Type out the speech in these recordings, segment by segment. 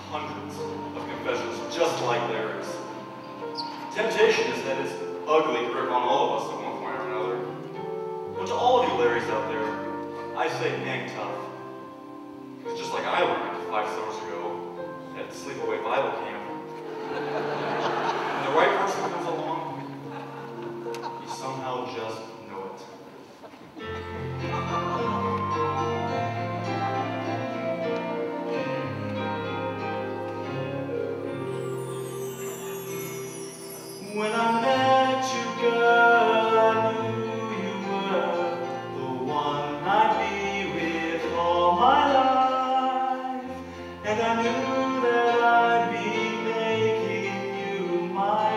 hundreds of confessions just like theirs. Temptation is that it's ugly grip on all of us at one point or another. But to all of you Larrys out there, I say hang tough. Because just like I learned 5 summers ago at Sleepaway Bible Camp, when the right person comes along, you somehow just know it. When I met you, girl, I knew you were the one I'd be with all my life. And I knew that I'd be making you my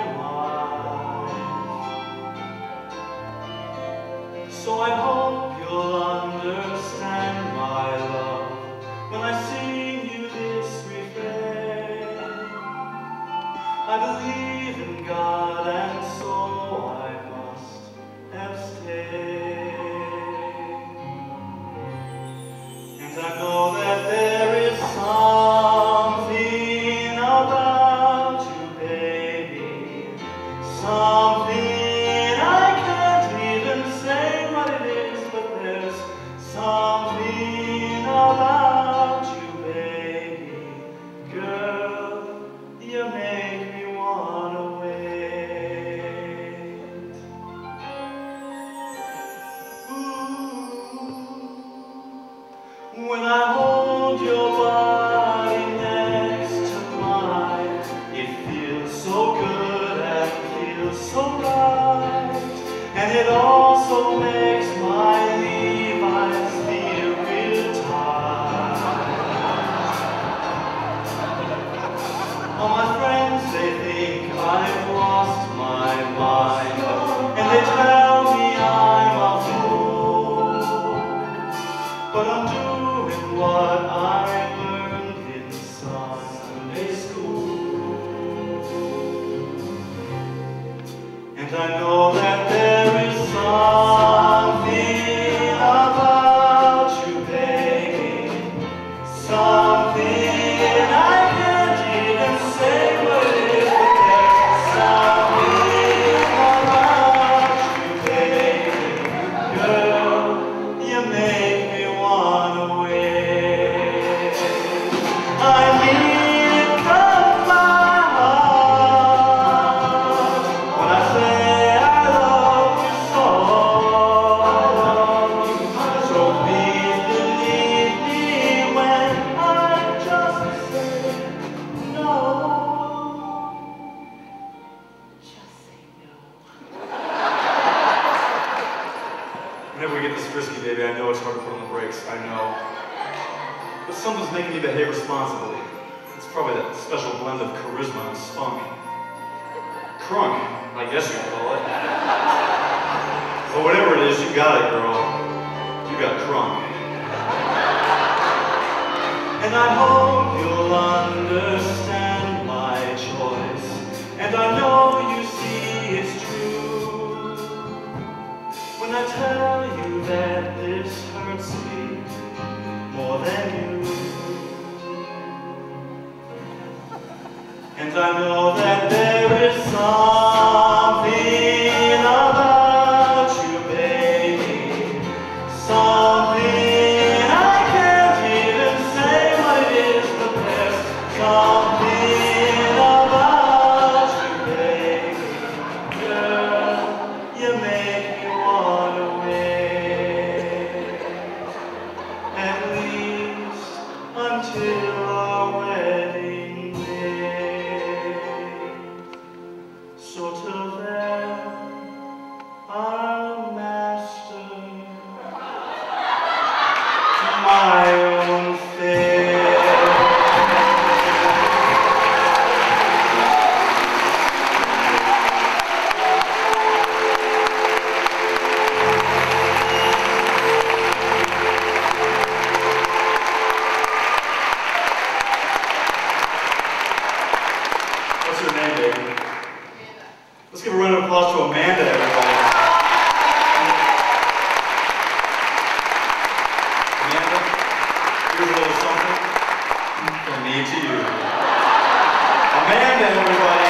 wife. So I hope you'll understand my love when I sing you this refrain. I believe in God, and so I must abstain. And I know that there is something about you, baby, something I can't even say what it is, but there's something about you, baby, girl, you make me wanna wait. Ooh, when I hold your body next to mine, it feels so good and feels so right, and it also makes my Levi's feel real tight. All my friends, they think I've lost my mind, and they tell me I'm a fool. But I'm doing what I learned in Sunday school. And I know that there is something about you, baby, something I can't even say what it is, but there's something about you, baby, girl, you make me wanna wait. I mean it from my heart when I say I love you so. So please believe me when I just say no. Just say no. Whenever we get this frisky, baby, I know it's hard to put on the brakes, I know. But something's making me behave responsibly. It's probably that special blend of charisma and spunk. Crunk, I guess you'd call it. But whatever it is, you got it, girl. You got crunk. And I hope you'll understand my choice. And I know you see it's true when I tell you that this hurts me more than you. And I know that there is something about you, baby, something I can't even say what it is, but there's something about you, baby, girl, you make me wanna wait, at least until our wedding day. So till then, I'll master my own fate. What's your name, baby? Let's give a round of applause to Amanda, everybody. Amanda, here's a little something from me to you. Amanda, everybody.